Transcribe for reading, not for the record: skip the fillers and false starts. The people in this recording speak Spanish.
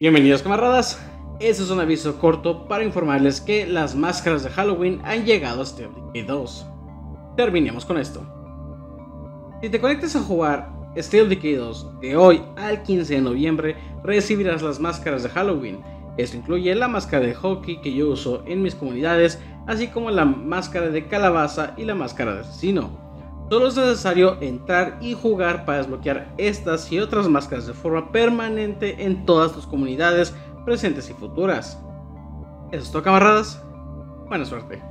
Bienvenidos camaradas, este es un aviso corto para informarles que las máscaras de Halloween han llegado a Steel Decay 2. Terminemos con esto. Si te conectas a jugar Steel Decay 2 de hoy al 15 de noviembre, recibirás las máscaras de Halloween. Esto incluye la máscara de hockey que yo uso en mis comunidades, así como la máscara de calabaza y la máscara de asesino. Solo es necesario entrar y jugar para desbloquear estas y otras máscaras de forma permanente en todas tus comunidades presentes y futuras. Eso es todo camaradas, buena suerte.